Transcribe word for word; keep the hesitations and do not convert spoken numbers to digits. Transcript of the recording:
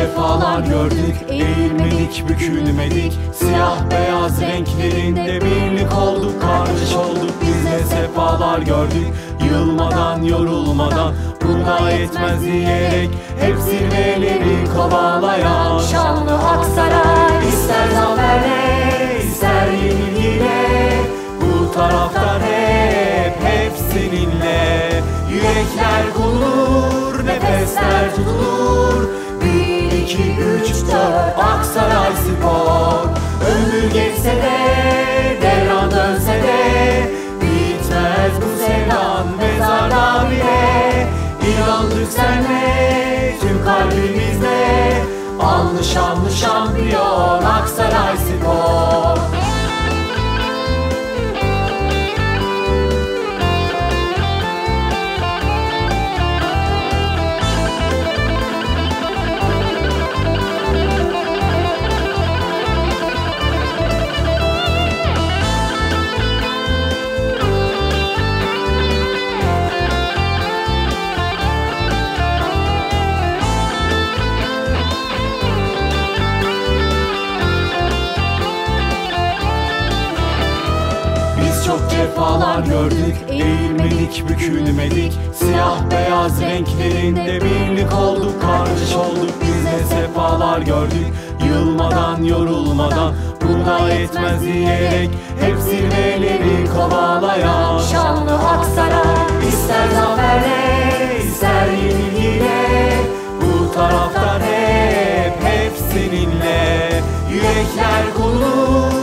cefalar gördük, eğilmedik, bükülmedik. Siyah beyaz renklerinde birlik olduk, kardeş olduk. Biz de sefalar gördük, yılmadan, yorulmadan. Buna yetmez diyerek hep zirveleri kovalayan şanlı Aksaray. İster zaferle, ister yenilgiyle, bu taraftar hep, hep seninle. Yürekler bulur, nefesler tutulur. Bir, iki, üç, dört, Aksaray Spor. Ömür geçse de, devran dönse de, bitmez bu sevdan mezarda bile. İnandık senle, tüm kalbimizle. Allı şanlı şampiyon Aksaray Spor. Çok cefalar gördük, eğilmedik, bükülmedik. Siyah beyaz renklerinde birlik olduk, kardeş olduk. Biz de sefalar gördük, yılmadan, yorulmadan. Buna yetmez diyerek hep zirveleri kovalayan şanlı Aksaray. İster zaferle, ister yenilgiyle, bu taraftar hep, hep seninle. Yürekler bulur,